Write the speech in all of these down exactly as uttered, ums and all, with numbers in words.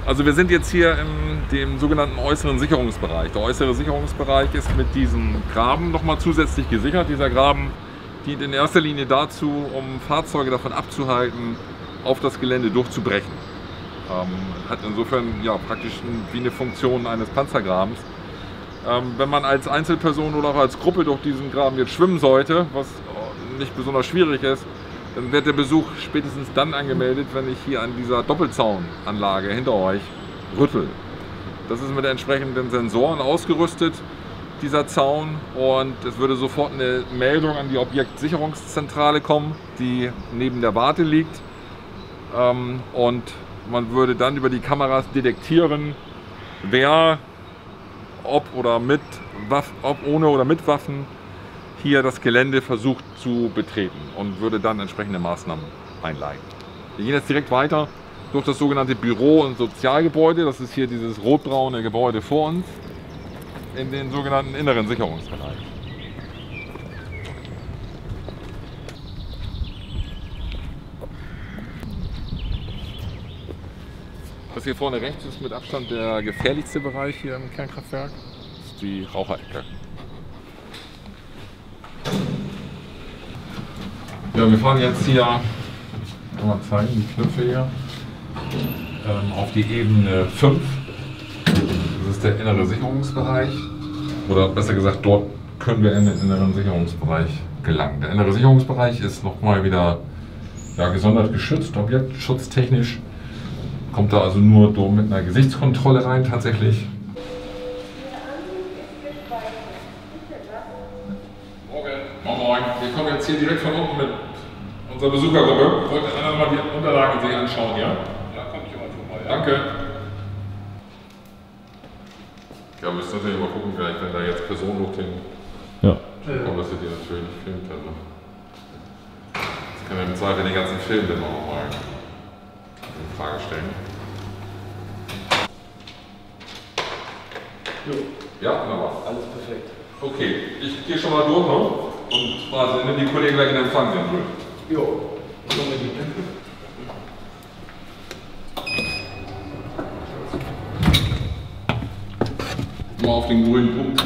Also wir sind jetzt hier in dem sogenannten äußeren Sicherungsbereich. Der äußere Sicherungsbereich ist mit diesem Graben nochmal zusätzlich gesichert. Dieser Graben dient in erster Linie dazu, um Fahrzeuge davon abzuhalten, auf das Gelände durchzubrechen. Ähm, hat insofern ja, praktisch wie eine Funktion eines Panzergrabens. Ähm, wenn man als Einzelperson oder auch als Gruppe durch diesen Graben jetzt schwimmen sollte, was nicht besonders schwierig ist, dann wird der Besuch spätestens dann angemeldet, wenn ich hier an dieser Doppelzaunanlage hinter euch rüttel. Das ist mit entsprechenden Sensoren ausgerüstet, dieser Zaun, und es würde sofort eine Meldung an die Objektsicherungszentrale kommen, die neben der Warte liegt, ähm, und man würde dann über die Kameras detektieren, wer, ob oder mit Waffen, ob ohne oder mit Waffen hier das Gelände versucht zu betreten, und würde dann entsprechende Maßnahmen einleiten. Wir gehen jetzt direkt weiter durch das sogenannte Büro- und Sozialgebäude. Das ist hier dieses rotbraune Gebäude vor uns, in den sogenannten inneren Sicherungsbereich. Das hier vorne rechts ist mit Abstand der gefährlichste Bereich hier im Kernkraftwerk. Das ist die Raucherecke. Ja, wir fahren jetzt hier, kann man zeigen, die Knöpfe hier, ähm, auf die Ebene fünf. Das ist der innere Sicherungsbereich. Oder besser gesagt, dort können wir in den inneren Sicherungsbereich gelangen. Der innere Sicherungsbereich ist nochmal wieder ja, gesondert geschützt, objektschutztechnisch. Kommt da also nur mit einer Gesichtskontrolle rein tatsächlich. Moin Moin, wir kommen jetzt hier direkt von unten mit unserer Besuchergruppe. Wollt ihr einmal die Unterlagen sich anschauen, ja? Ja, komm ich mal vorbei. Ja. Danke. Ja, müsst natürlich mal gucken, vielleicht, wenn da jetzt Personen hochgehen, ja. kommt, dass ihr die natürlich nicht filmt. Also. Das kann man im Zweifel den ganzen Film dann auch mal in Frage stellen. Jo. Ja, wunderbar. Alles perfekt. Okay, ich gehe schon mal durch, ne? Und warte, nimm die Kollegen gleich in Empfang, den Grün. Jo. Ich komme mit die Mal auf den grünen Punkt.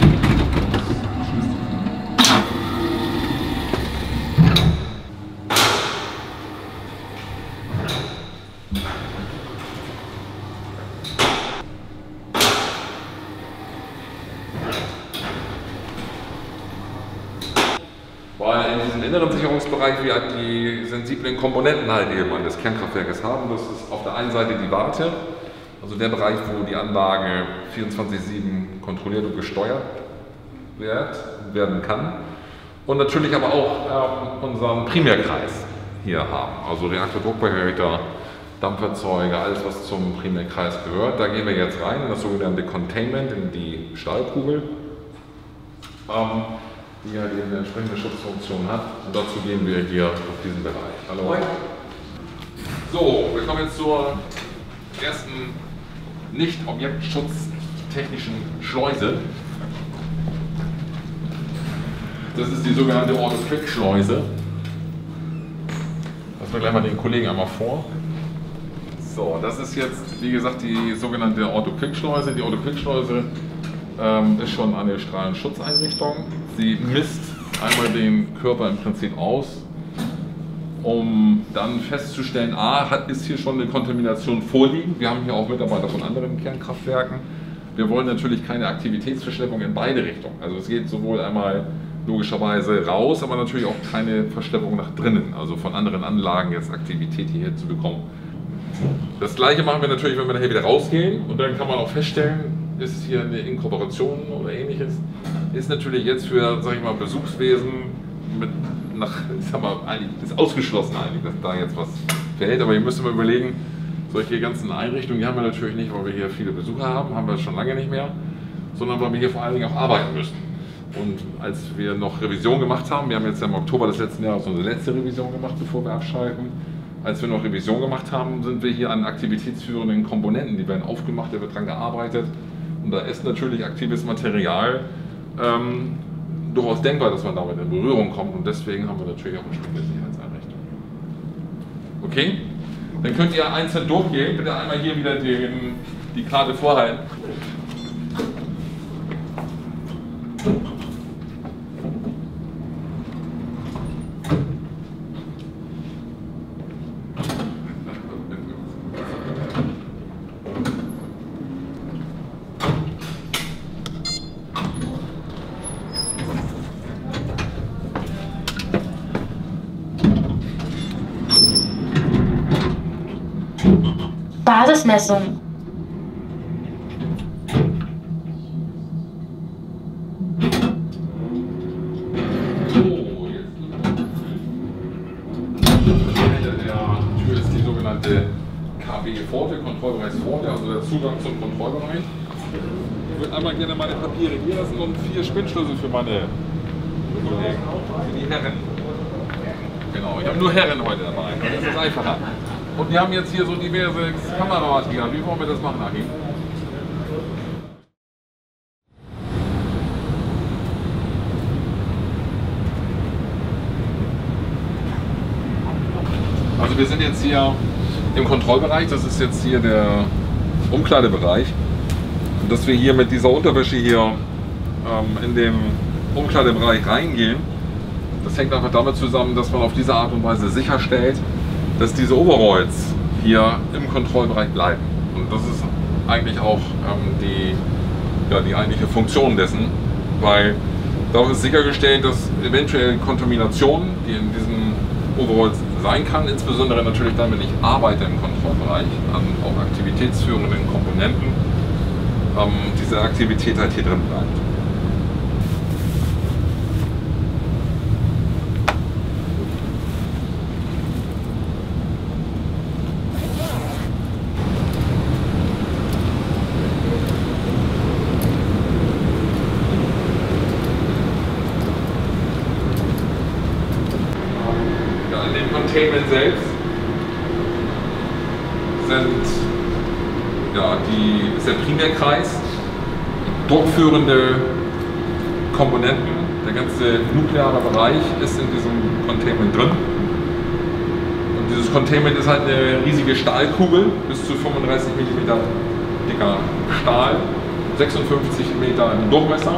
Weil in diesem inneren Sicherungsbereich wir halt die sensiblen Komponenten halt eben an des Kernkraftwerkes haben. Das ist auf der einen Seite die Warte, also der Bereich, wo die Anlage vierundzwanzig sieben kontrolliert und gesteuert wird, werden kann. Und natürlich aber auch ähm, unseren Primärkreis hier haben, also Reaktordruckbehälter, Dampferzeuge, alles was zum Primärkreis gehört. Da gehen wir jetzt rein in das sogenannte Containment, in die Stahlkugel, ähm, die ja die eine entsprechende Schutzfunktion hat. Und dazu gehen wir hier auf diesen Bereich. Hallo. Moin. So, wir kommen jetzt zur ersten nicht objektschutztechnischen Schleuse. Das ist die sogenannte Auto-Quick-Schleuse. Lassen wir gleich mal den Kollegen einmal vor. So, das ist jetzt, wie gesagt, die sogenannte Auto-Quick-Schleuse. Die Auto-Quick-Schleuse ähm, ist schon eine Strahlenschutzeinrichtung. Sie misst einmal den Körper im Prinzip aus, um dann festzustellen, a, hat, ist hier schon eine Kontamination vorliegen. Wir haben hier auch Mitarbeiter von anderen Kernkraftwerken. Wir wollen natürlich keine Aktivitätsverschleppung in beide Richtungen. Also es geht sowohl einmal logischerweise raus, aber natürlich auch keine Verschleppung nach drinnen, also von anderen Anlagen jetzt Aktivität hierher zu bekommen. Das gleiche machen wir natürlich, wenn wir nachher wieder rausgehen, und dann kann man auch feststellen, ist hier eine Inkorporation oder ähnliches. Ist natürlich jetzt für, sag ich mal, Besuchswesen mit nach, ich sag mal, eigentlich ist ausgeschlossen eigentlich, dass da jetzt was verhält, aber ihr müsst mal überlegen, solche ganzen Einrichtungen, die haben wir natürlich nicht, weil wir hier viele Besucher haben, haben wir schon lange nicht mehr, sondern weil wir hier vor allen Dingen auch arbeiten müssen. Und als wir noch Revision gemacht haben, wir haben jetzt im Oktober des letzten Jahres unsere letzte Revision gemacht, bevor wir abschalten. Als wir noch Revision gemacht haben, sind wir hier an aktivitätsführenden Komponenten, die werden aufgemacht, da wird dran gearbeitet. Und da ist natürlich aktives Material ähm, durchaus denkbar, dass man damit in Berührung kommt, und deswegen haben wir natürlich auch entsprechende Sicherheitseinrichtungen. Okay? Dann könnt ihr einzeln durchgehen. Bitte einmal hier wieder den, die Karte vorhalten. Basismessung. Hinter der Tür ist die sogenannte K B-Pforte, Kontrollbereichspforte, also der Zugang zum Kontrollbereich. Ich würde einmal gerne meine Papiere hier lassen und vier Spinnschlüssel für meine Kollegen, für die Herren. Genau, ich habe nur Herren heute dabei, das ist einfacher. Und wir haben jetzt hier so diverse Kameras hier. Wie wollen wir das machen, Achim? Also wir sind jetzt hier im Kontrollbereich. Das ist jetzt hier der Umkleidebereich. Und dass wir hier mit dieser Unterwäsche hier ähm, in den Umkleidebereich reingehen, das hängt einfach damit zusammen, dass man auf diese Art und Weise sicherstellt, dass diese Overalls hier im Kontrollbereich bleiben. Und das ist eigentlich auch ähm, die, ja, die eigentliche Funktion dessen, weil darauf ist sichergestellt, dass eventuell Kontamination, die in diesen Overalls sein kann, insbesondere natürlich dann, wenn ich arbeite im Kontrollbereich, an auch aktivitätsführenden Komponenten, ähm, diese Aktivität halt hier drin bleibt. Containment selbst sind ja, die, ist der Primärkreis, druckführende Komponenten, der ganze nukleare Bereich ist in diesem Containment drin. Und dieses Containment ist halt eine riesige Stahlkugel, bis zu fünfunddreißig Millimeter dicker Stahl, sechsundfünfzig Meter im Durchmesser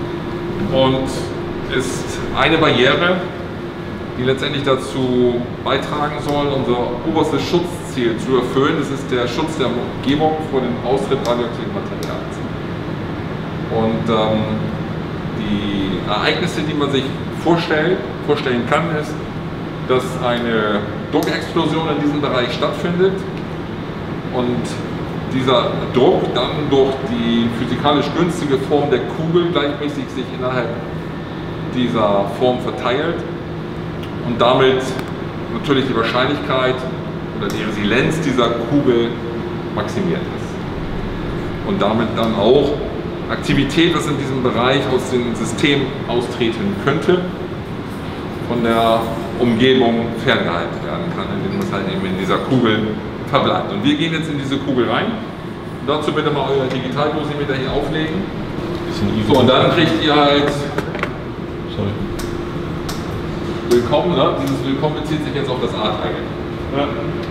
und ist eine Barriere, die letztendlich dazu beitragen soll, unser oberstes Schutzziel zu erfüllen. Das ist der Schutz der Umgebung vor dem Austritt radioaktiven Materials. Und ähm, die Ereignisse, die man sich vorstellt, vorstellen kann, ist, dass eine Druckexplosion in diesem Bereich stattfindet und dieser Druck dann durch die physikalisch günstige Form der Kugel gleichmäßig sich innerhalb dieser Form verteilt und damit natürlich die Wahrscheinlichkeit oder die Resilienz dieser Kugel maximiert ist. Und damit dann auch Aktivität, was in diesem Bereich aus dem System austreten könnte, von der Umgebung ferngehalten werden kann, indem es halt eben in dieser Kugel verbleibt. Und wir gehen jetzt in diese Kugel rein. Und dazu bitte mal euer Digitaldosimeter hier auflegen. So, und dann kriegt ihr halt Sorry. Willkommen, ne? Dieses Willkommen bezieht sich jetzt auf das A-Teil. Ja.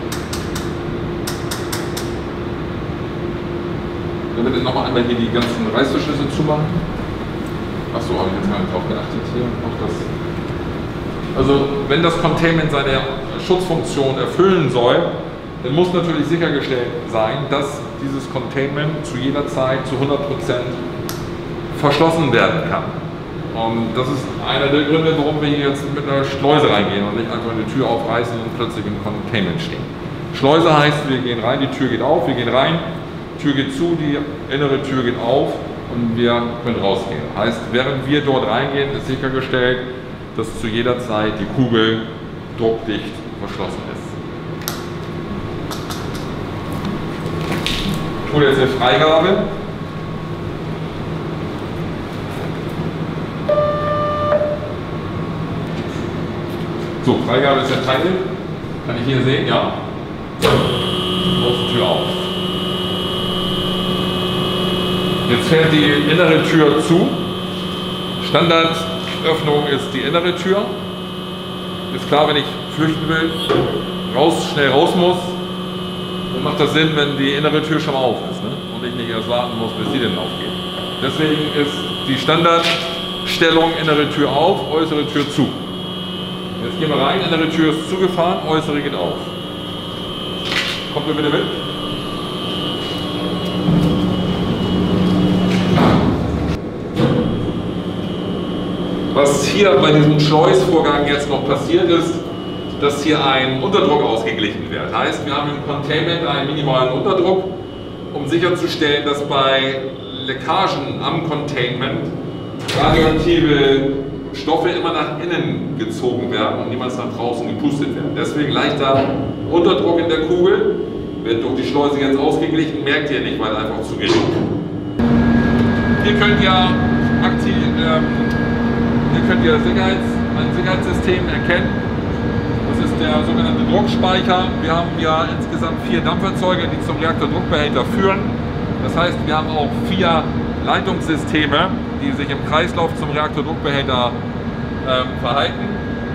Dann bitte nochmal einmal hier die ganzen Reißverschlüsse zumachen. Achso, habe ich jetzt gar nicht drauf geachtet hier. Auch das. Also, wenn das Containment seine Schutzfunktion erfüllen soll, dann muss natürlich sichergestellt sein, dass dieses Containment zu jeder Zeit zu hundert Prozent verschlossen werden kann. Und das ist einer der Gründe, warum wir hier jetzt mit einer Schleuse reingehen und nicht einfach eine Tür aufreißen und plötzlich im Containment stehen. Schleuse heißt, wir gehen rein, die Tür geht auf, wir gehen rein, die Tür geht zu, die innere Tür geht auf und wir können rausgehen. Heißt, während wir dort reingehen, ist sichergestellt, dass zu jeder Zeit die Kugel druckdicht verschlossen ist. Ich hole jetzt eine Freigabe. So, Freigabe ist erteilt. Kann ich hier sehen? Ja. Außentür auf. Jetzt fährt die innere Tür zu. Standardöffnung ist die innere Tür. Ist klar, wenn ich flüchten will, raus, schnell raus muss, dann macht das Sinn, wenn die innere Tür schon auf ist, ne? Und ich nicht erst warten muss, bis sie denn aufgeht. Deswegen ist die Standardstellung innere Tür auf, äußere Tür zu. Jetzt gehen wir rein, innere Tür ist zugefahren, äußere geht auf. Kommt ihr bitte mit? Was hier bei diesem Schleusvorgang jetzt noch passiert ist, dass hier ein Unterdruck ausgeglichen wird. Heißt, wir haben im Containment einen minimalen Unterdruck, um sicherzustellen, dass bei Leckagen am Containment radioaktive Stoffe immer nach innen gezogen werden und niemals nach draußen gepustet werden. Deswegen leichter Unterdruck in der Kugel, wird durch die Schleuse jetzt ausgeglichen, merkt ihr nicht, weil einfach zu gering. Hier könnt ihr aktiv, ähm, hier könnt ihr Sicherheits, ein Sicherheitssystem erkennen. Das ist der sogenannte Druckspeicher. Wir haben ja insgesamt vier Dampferzeuge, die zum Reaktordruckbehälter führen. Das heißt, wir haben auch vier Leitungssysteme, die sich im Kreislauf zum Reaktordruckbehälter ähm, verhalten.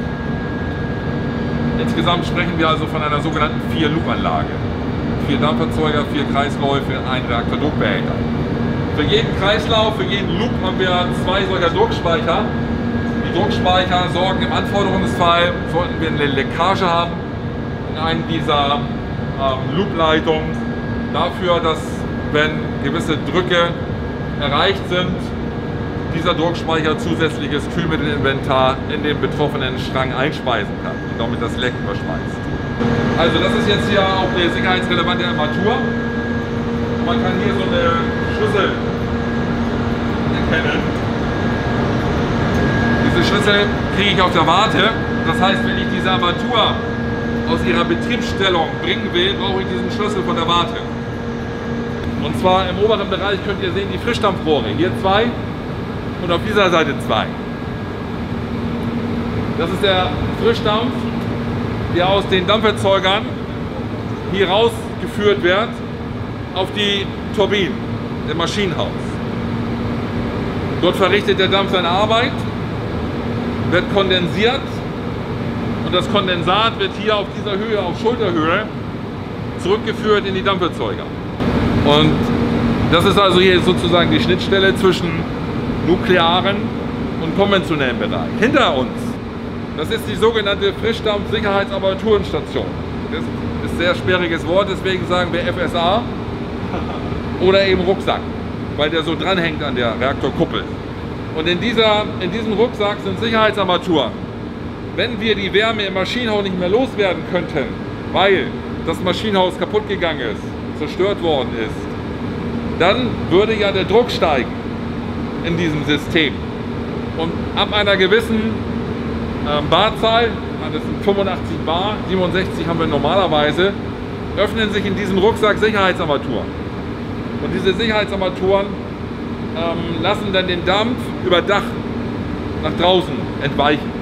Insgesamt sprechen wir also von einer sogenannten vier-Loop-Anlage. Vier Dampferzeuge, vier Kreisläufe, ein Reaktordruckbehälter. Für jeden Kreislauf, für jeden Loop haben wir zwei solcher Druckspeicher. Die Druckspeicher sorgen im Anforderungsfall, sollten wir eine Leckage haben, in einem dieser ähm, Loop-Leitungen dafür, dass, wenn gewisse Drücke erreicht sind, dieser Druckspeicher zusätzliches Kühlmittelinventar in den betroffenen Strang einspeisen kann und damit das Leck überschmeißt. Also das ist jetzt hier auch eine sicherheitsrelevante Armatur. Man kann hier so eine Schlüssel erkennen. Diese Schlüssel kriege ich auf der Warte. Das heißt, wenn ich diese Armatur aus ihrer Betriebsstellung bringen will, brauche ich diesen Schlüssel von der Warte. Und zwar im oberen Bereich könnt ihr sehen die Frischdampfrohre. Hier zwei und auf dieser Seite zwei. Das ist der Frischdampf, der aus den Dampferzeugern hier rausgeführt wird auf die Turbinen im Maschinenhaus. Dort verrichtet der Dampf seine Arbeit, wird kondensiert und das Kondensat wird hier auf dieser Höhe, auf Schulterhöhe, zurückgeführt in die Dampferzeuger. Und das ist also hier sozusagen die Schnittstelle zwischen nuklearen und konventionellen Bereich. Hinter uns, das ist die sogenannte Frischdampf-Sicherheitsarmaturenstation. Das ist ein sehr sperriges Wort, deswegen sagen wir F S A oder eben Rucksack, weil der so dranhängt an der Reaktorkuppel. Und in, dieser, in diesem Rucksack sind Sicherheitsarmaturen. Wenn wir die Wärme im Maschinenhaus nicht mehr loswerden könnten, weil das Maschinenhaus kaputt gegangen ist, zerstört worden ist, dann würde ja der Druck steigen in diesem System. Und ab einer gewissen äh, Barzahl, das sind fünfundachtzig Bar, siebenundsechzig haben wir normalerweise, öffnen sich in diesem Rucksack Sicherheitsarmaturen. Und diese Sicherheitsarmaturen ähm, lassen dann den Dampf über Dach nach draußen entweichen.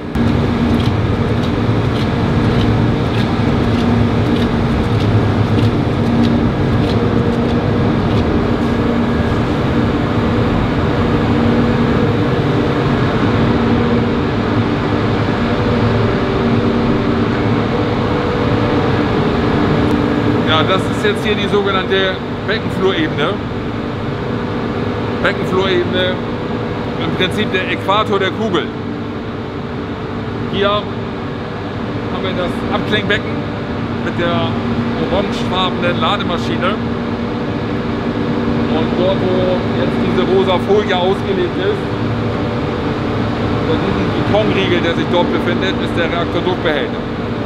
Ja, das ist jetzt hier die sogenannte Beckenflurebene. Beckenflurebene, im Prinzip der Äquator der Kugel. Hier haben wir das Abklingbecken mit der orangefarbenen Lademaschine. Und dort, wo jetzt diese rosa Folie ausgelegt ist, bei diesem Betonriegel, der sich dort befindet, ist der Reaktordruckbehälter.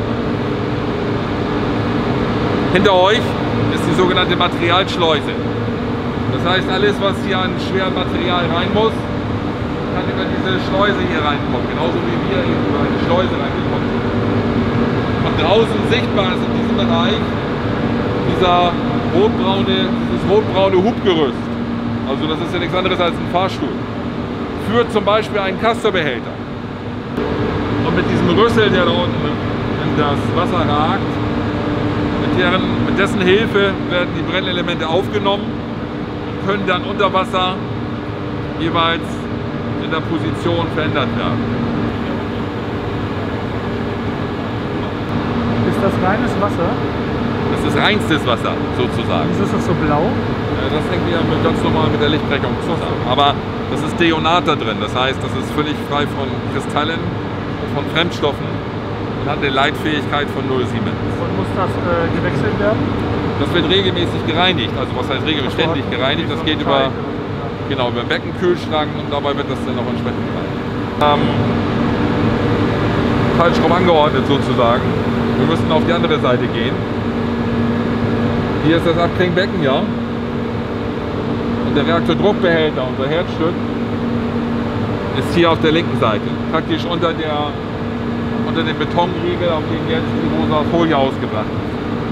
Hinter euch ist die sogenannte Materialschleuse. Das heißt, alles, was hier an schwerem Material rein muss, kann über diese Schleuse hier reinkommen. Genauso wie wir eben über eine Schleuse reingekommen sind. Und draußen sichtbar ist in diesem Bereich dieser rotbraune, dieses rotbraune Hubgerüst. Also das ist ja nichts anderes als ein Fahrstuhl. Führt zum Beispiel einen Castor-Behälter. Und mit diesem Rüssel, der da unten in das Wasser ragt, Mit, deren, mit dessen Hilfe werden die Brennelemente aufgenommen und können dann unter Wasser jeweils in der Position verändert werden. Ist das reines Wasser? Das Das ist reinstes Wasser sozusagen. Wieso ist das so blau? Das hängt ja mit, ganz normal mit der Lichtbrechung zusammen. Aber das ist Deonat da drin. Das heißt, das ist völlig frei von Kristallen und von Fremdstoffen und hat eine Leitfähigkeit von null Komma sieben. Und muss das äh, gewechselt werden? Das wird regelmäßig gereinigt. Also was heißt regelmäßig? Ständig gereinigt. Das geht über, genau, über Beckenkühlschrank und dabei wird das dann auch entsprechend gereinigt. Ähm, falsch rum angeordnet sozusagen. Wir müssten auf die andere Seite gehen. Hier ist das Abklingbecken, ja. Und der Reaktordruckbehälter, unser Herzstück, ist hier auf der linken Seite. Praktisch unter, der, unter dem Betonriegel, auf dem jetzt die rosa Folie ausgebracht ist.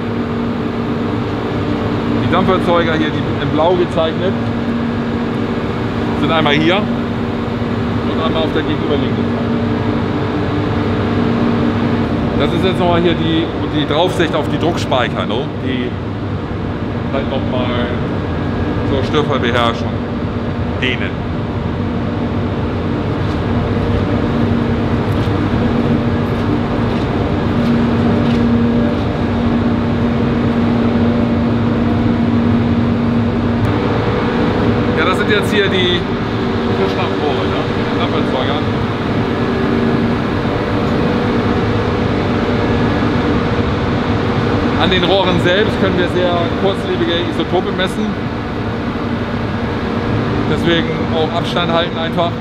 Die Dampferzeuger hier, die in blau gezeichnet, sind einmal hier und einmal auf der gegenüberliegenden Seite. Das ist jetzt nochmal hier die, die Draufsicht auf die Druckspeicher, ne? Die halt nochmal zur Störfallbeherrschung dienen. Ja, das sind jetzt hier die Frischdampfrohre, ne? Die Dampferzeuger. An den Rohren selbst können wir sehr kurzlebige Isotope messen. Deswegen auch Abstand halten einfach.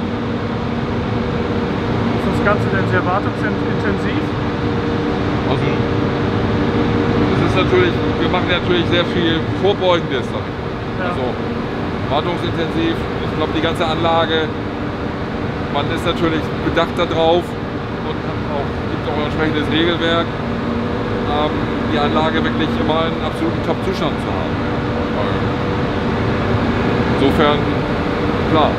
Ist das Ganze denn sehr wartungsintensiv? Also, es ist natürlich, wir machen natürlich sehr viel Vorbeugendes. Ja. Also wartungsintensiv. Ich glaube, die ganze Anlage, man ist natürlich bedacht darauf und hat auch, gibt auch ein entsprechendes Regelwerk, ähm, die Anlage wirklich immer in absoluten Top-Zustand zu haben. Insofern, klar.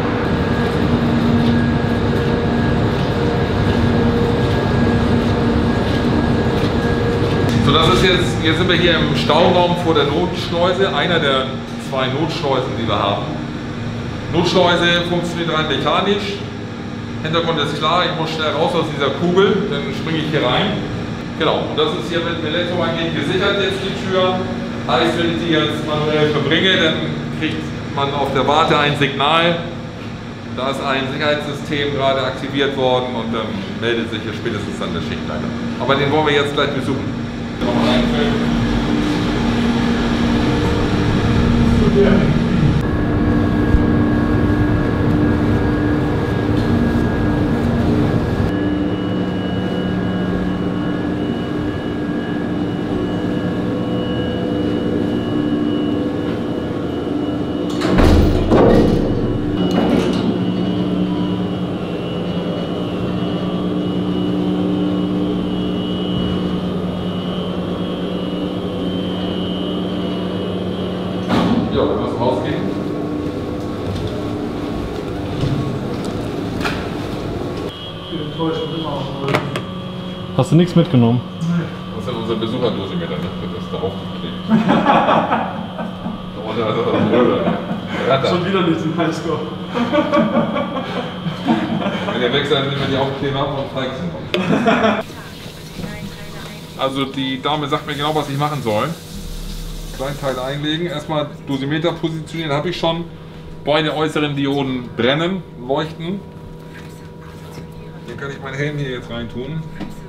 So, das ist jetzt, jetzt sind wir hier im Stauraum vor der Notschleuse, einer der zwei Notschleusen, die wir haben. Notschleuse funktioniert rein mechanisch. Hintergrund ist klar, ich muss schnell raus aus dieser Kugel, dann springe ich hier rein. Genau, und das ist hier mit dem Elektromagnet gesichert jetzt die Tür. Heißt, wenn ich die jetzt manuell verbringe, dann kriegt man auf der Warte ein Signal. Da ist ein Sicherheitssystem gerade aktiviert worden und dann meldet sich hier spätestens dann der Schichtleiter. Aber den wollen wir jetzt gleich besuchen. Nochmal reinfüllen. Ja, wir müssen rausgehen. Ich bin enttäuscht und immer auf. Hast du nichts mitgenommen? Nee. Das ist ja unser Besucherdosimeter, das ist darauf geklebt. Oder also das Schon wieder nicht im Highscore. Wenn ihr weg seid, nehmen wir die Aufkleber ab und zeigen es noch. Also die Dame sagt mir genau, was ich machen soll. Kleinteile einlegen, erstmal Dosimeter positionieren, habe ich schon. Beide äußeren Dioden brennen, leuchten. Hier kann ich meinen Helm hier jetzt rein tun.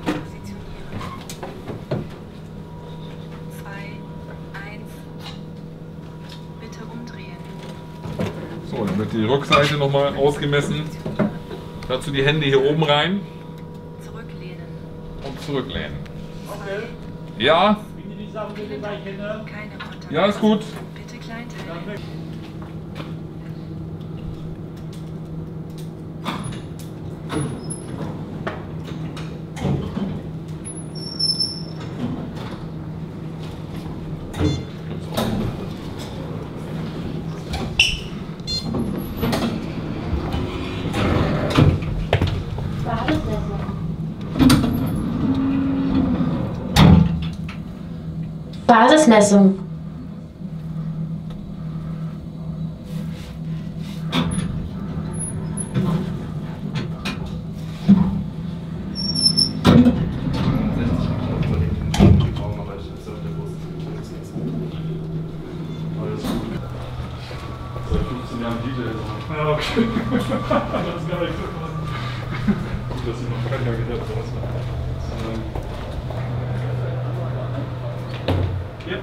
So, dann wird die Rückseite nochmal ausgemessen. Dazu die Hände hier oben rein. Zurücklehnen. Und zurücklehnen. Okay. Ja? Keine Kontakt. Ja, ist gut. Bitte Kleinteile. Basismessung. wir haben Diesel. Ja, okay. Das ist gar nicht so was. Gut, dass ich noch keiner gehört habe. Ja.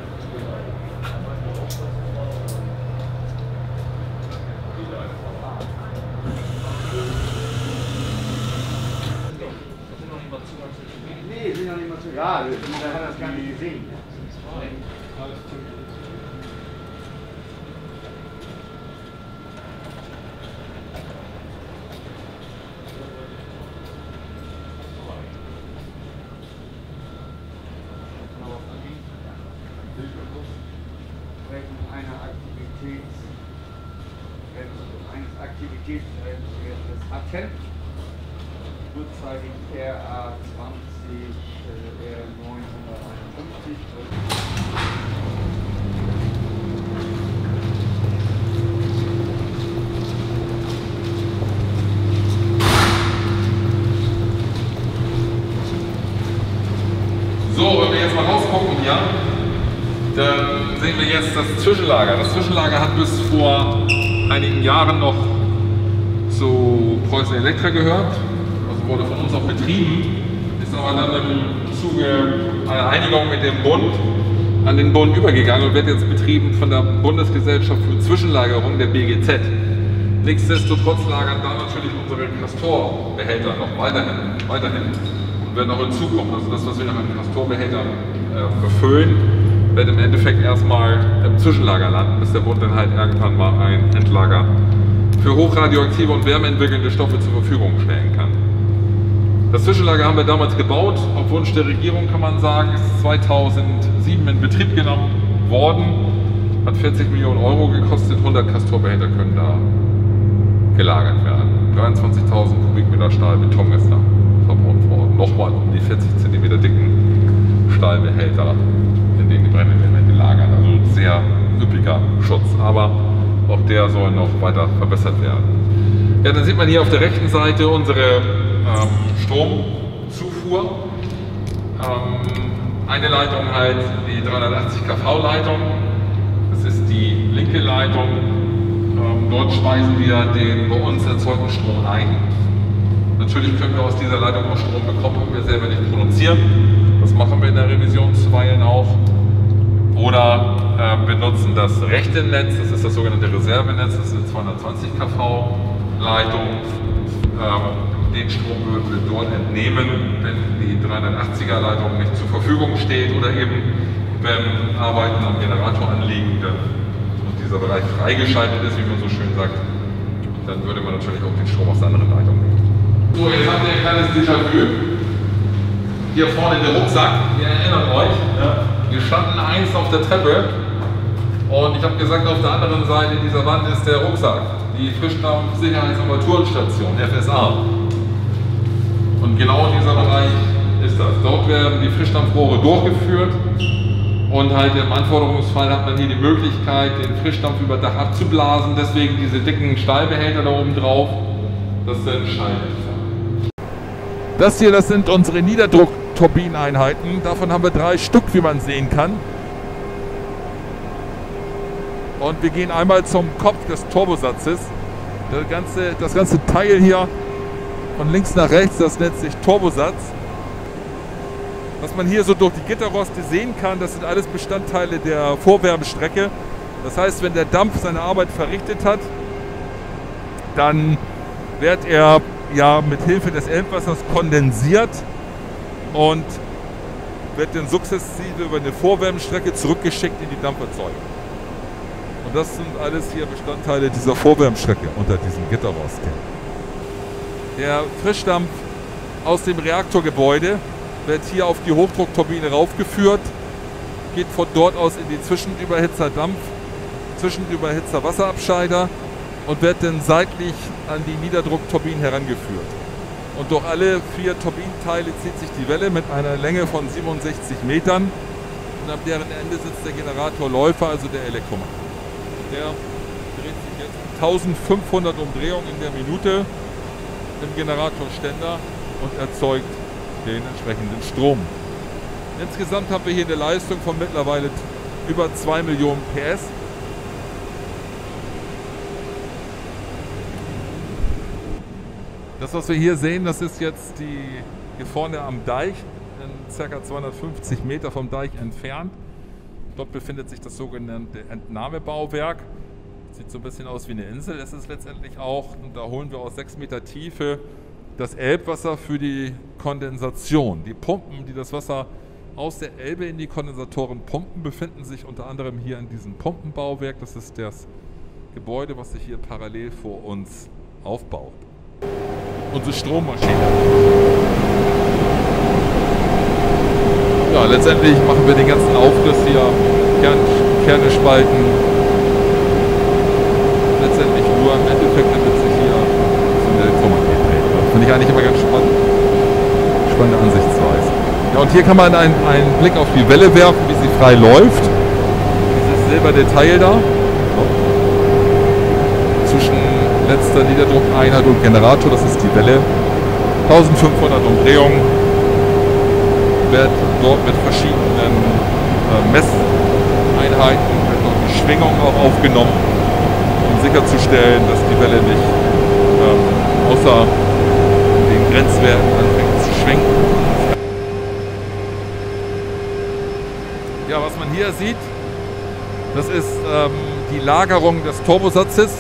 Nee, sind noch nicht mal zu. Ja, der hat das gar nicht gesehen. Eine Aktivität, eines Aktivitätsfeldes hatten. Kurzzeitig R A zwanzig, R neunhunderteinundfünfzig. So, wenn wir jetzt mal rausgucken hier, dann sehen wir jetzt das Zwischenlager. Das Zwischenlager hat bis vor einigen Jahren noch zu Preußen Elektra gehört, also wurde von uns auch betrieben, ist aber dann im Zuge einer Einigung mit dem Bund an den Bund übergegangen und wird jetzt betrieben von der Bundesgesellschaft für Zwischenlagerung, der B G Z. Nichtsdestotrotz lagern da natürlich unsere Castor-Behälter noch weiterhin, weiterhin und werden auch hinzukommen. Also das, was wir nach den Castor-Behältern äh, befüllen, wird im Endeffekt erstmal im Zwischenlager landen, bis der Bund dann halt irgendwann mal ein Endlager für hochradioaktive und wärmeentwickelnde Stoffe zur Verfügung stellen kann. Das Zwischenlager haben wir damals gebaut, auf Wunsch der Regierung kann man sagen, ist zweitausendsieben in Betrieb genommen worden, hat vierzig Millionen Euro gekostet, hundert Castor-Behälter können da gelagert werden. dreiundzwanzigtausend Kubikmeter Stahlbeton ist da verbaut worden. Nochmal um die vierzig Zentimeter dicken Stahlbehälter, in denen die Brennelemente lagern. Also sehr üppiger Schutz, aber auch der soll noch weiter verbessert werden. Ja, dann sieht man hier auf der rechten Seite unsere ähm, Stromzufuhr. Ähm, eine Leitung halt die dreihundertachtzig Kilovolt Leitung. Das ist die linke Leitung. Ähm, dort speisen wir den bei uns erzeugten Strom ein. Natürlich können wir aus dieser Leitung auch Strom bekommen, wenn wir selber nicht produzieren. Das machen wir in der Revision zuweilen auch. Oder äh, benutzen das rechte Netz, das ist das sogenannte Reservenetz, das ist eine zweihundertzwanzig Kilovolt Leitung. Ähm, den Strom würden wir dort entnehmen, wenn die dreihundertachtziger Leitung nicht zur Verfügung steht oder eben wenn Arbeiten am Generator anliegen und dieser Bereich freigeschaltet ist, wie man so schön sagt, dann würde man natürlich auch den Strom aus der anderen Leitung nehmen. So, jetzt habt ihr ein kleines Déjà-vu. Hier vorne der Rucksack, ihr erinnert euch. Ja. Wir standen einst auf der Treppe und ich habe gesagt, auf der anderen Seite dieser Wand ist der Rucksack, die Frischdampf-Sicherheitsarmaturenstation, F S A. Und genau dieser Bereich ist das. Dort werden die Frischdampfrohre durchgeführt und halt im Anforderungsfall hat man hier die Möglichkeit, den Frischdampf über Dach abzublasen, deswegen diese dicken Stahlbehälter da oben drauf. Das sind Schallbehälter. Das hier, das sind unsere Niederdruckturbineneinheiten. Davon haben wir drei Stück, wie man sehen kann. Und wir gehen einmal zum Kopf des Turbosatzes. Das ganze, das ganze Teil hier von links nach rechts, das nennt sich Turbosatz. Was man hier so durch die Gitterroste sehen kann, das sind alles Bestandteile der Vorwärmstrecke. Das heißt, wenn der Dampf seine Arbeit verrichtet hat, dann wird er ja mit Hilfe des Elbwassers kondensiert und wird dann sukzessive über eine Vorwärmstrecke zurückgeschickt in die Dampferzeugung. Und das sind alles hier Bestandteile dieser Vorwärmstrecke unter diesem Gitterrost. Der Frischdampf aus dem Reaktorgebäude wird hier auf die Hochdruckturbine raufgeführt, geht von dort aus in die Zwischenüberhitzer-Dampf, Zwischenüberhitzer-Wasserabscheider und wird dann seitlich an die Niederdruckturbinen herangeführt. Und durch alle vier Turbinenteile zieht sich die Welle mit einer Länge von siebenundsechzig Metern und an deren Ende sitzt der Generatorläufer, also der Elektromotor. Der dreht sich jetzt eintausendfünfhundert Umdrehungen in der Minute im Generatorständer und erzeugt den entsprechenden Strom. Insgesamt haben wir hier eine Leistung von mittlerweile über zwei Millionen P S. Das, was wir hier sehen, das ist jetzt die, hier vorne am Deich, in ca. zweihundertfünfzig Meter vom Deich entfernt. Dort befindet sich das sogenannte Entnahmebauwerk. Sieht so ein bisschen aus wie eine Insel, ist es letztendlich auch. Und da holen wir aus sechs Meter Tiefe das Elbwasser für die Kondensation. Die Pumpen, die das Wasser aus der Elbe in die Kondensatoren pumpen, befinden sich unter anderem hier in diesem Pumpenbauwerk. Das ist das Gebäude, was sich hier parallel vor uns aufbaut. Unsere Strommaschine. Ja, letztendlich machen wir den ganzen Aufriss hier, Kern, Kerne spalten. Letztendlich nur im Endeffekt, damit sich hier so eine Elektromagnet dreht. Finde ich eigentlich immer ganz spannend. Spannende Ansichtsweise. Ja, und hier kann man einen, einen Blick auf die Welle werfen, wie sie frei läuft. Dieses silberne Teil da. Zwischen letzter Niederdruckeinheit und Generator, das ist die Welle. eintausendfünfhundert Umdrehungen. Wird dort mit verschiedenen äh, Messeinheiten, wird dort die Schwingung auch aufgenommen, um sicherzustellen, dass die Welle nicht ähm, außer den Grenzwerten anfängt zu schwenken. Ja, was man hier sieht, das ist ähm, die Lagerung des Turbosatzes.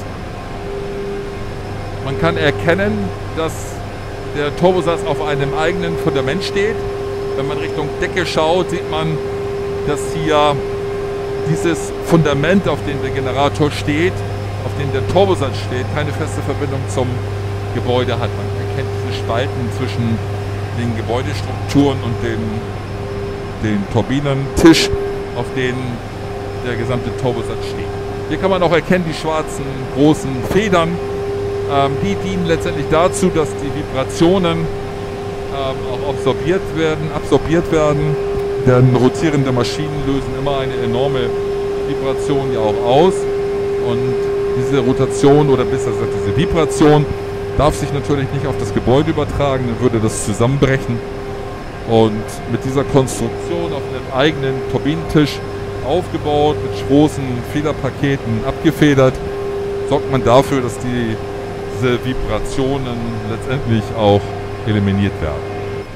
Man kann erkennen, dass der Turbosatz auf einem eigenen Fundament steht. Wenn man Richtung Decke schaut, sieht man, dass hier dieses Fundament, auf dem der Generator steht, auf dem der Turbosatz steht, keine feste Verbindung zum Gebäude hat. Man erkennt diese Spalten zwischen den Gebäudestrukturen und dem, dem Turbinentisch, auf dem der gesamte Turbosatz steht. Hier kann man auch erkennen, die schwarzen großen Federn, ähm, die dienen letztendlich dazu, dass die Vibrationen ähm, auch absorbiert werden, absorbiert werden. Denn rotierende Maschinen lösen immer eine enorme Vibration ja auch aus. Und diese Rotation oder besser gesagt diese Vibration darf sich natürlich nicht auf das Gebäude übertragen, dann würde das zusammenbrechen. Und mit dieser Konstruktion auf einem eigenen Turbinentisch aufgebaut, mit großen Federpaketen abgefedert, sorgt man dafür, dass die, diese Vibrationen letztendlich auch eliminiert werden.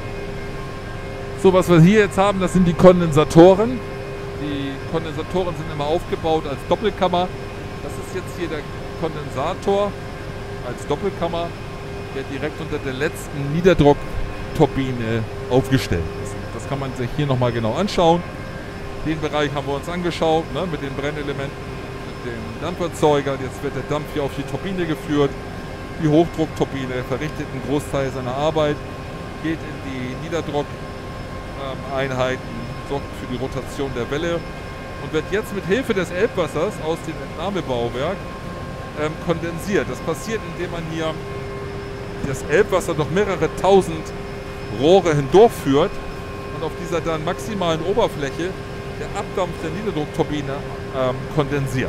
So, was wir hier jetzt haben, das sind die Kondensatoren. Die Kondensatoren sind immer aufgebaut als Doppelkammer. Das ist jetzt hier der Kondensator als Doppelkammer, der direkt unter der letzten Niederdruckturbine aufgestellt ist. Das kann man sich hier nochmal genau anschauen. Den Bereich haben wir uns angeschaut, ne, mit den Brennelementen, mit dem Dampferzeuger. Jetzt wird der Dampf hier auf die Turbine geführt. Die Hochdruckturbine verrichtet einen Großteil seiner Arbeit, geht in die Niederdruckeinheiten, sorgt für die Rotation der Welle und wird jetzt mit Hilfe des Elbwassers aus dem Entnahmebauwerk ähm, kondensiert. Das passiert, indem man hier das Elbwasser durch mehrere tausend Rohre hindurchführt und auf dieser dann maximalen Oberfläche der Abdampf der Niederdruckturbine ähm, kondensiert.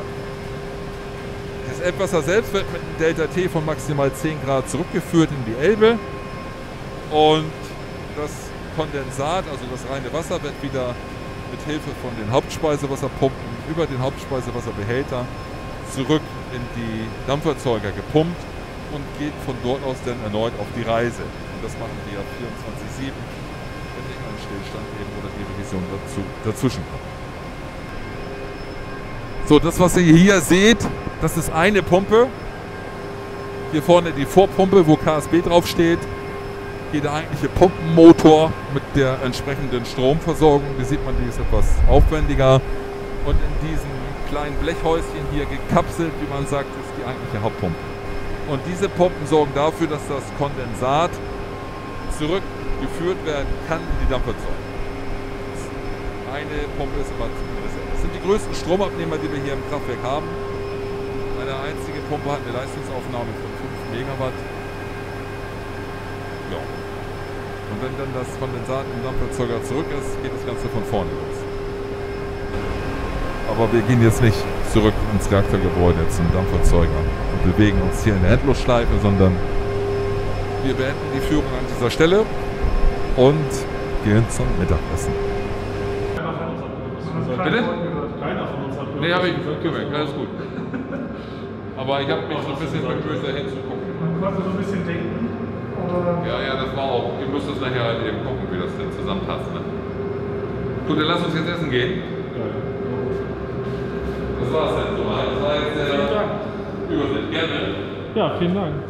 Das Elbwasser selbst wird mit einem Delta T von maximal zehn Grad zurückgeführt in die Elbe und das Kondensat, also das reine Wasser, wird wieder mit Hilfe von den Hauptspeisewasserpumpen über den Hauptspeisewasserbehälter zurück in die Dampferzeuger gepumpt und geht von dort aus dann erneut auf die Reise. Und das machen wir vierundzwanzig sieben, wenn irgendein Stillstand eben oder die Revision dazu, dazwischen kommt. So, das, was ihr hier seht, das ist eine Pumpe. Hier vorne die Vorpumpe, wo K S B draufsteht. Hier der eigentliche Pumpenmotor mit der entsprechenden Stromversorgung. Wie sieht man, die ist etwas aufwendiger. Und in diesem kleinen Blechhäuschen hier gekapselt, wie man sagt, ist die eigentliche Hauptpumpe. Und diese Pumpen sorgen dafür, dass das Kondensat zurückgeführt werden kann in die Dampferzeuger. Eine Pumpe ist immer zumindest. Das sind die größten Stromabnehmer, die wir hier im Kraftwerk haben. Eine einzige Pumpe hat eine Leistungsaufnahme von fünf Megawatt. Ja. Und wenn dann das Kondensat im Dampferzeuger zurück ist, geht das Ganze von vorne los. Aber wir gehen jetzt nicht zurück ins Reaktorgebäude zum Dampferzeuger und bewegen uns hier in der Endlosschleife, sondern wir beenden die Führung an dieser Stelle und gehen zum Mittagessen. Bitte? Keiner von uns hat gehört. Nee, habe ich gemerkt, alles gut. Aber ich habe mich so ein bisschen bemüht, da hinzugucken. Man konnte so ein bisschen denken. oder? Ja, ja, das war auch. Ihr müsst es nachher halt eben gucken, wie das denn zusammenpasst. Ne? Gut, dann lass uns jetzt essen gehen. Ja, ja. Das war's denn so. Das war jetzt der Vielen Dank. Überblick. Gerne. Ja, vielen Dank.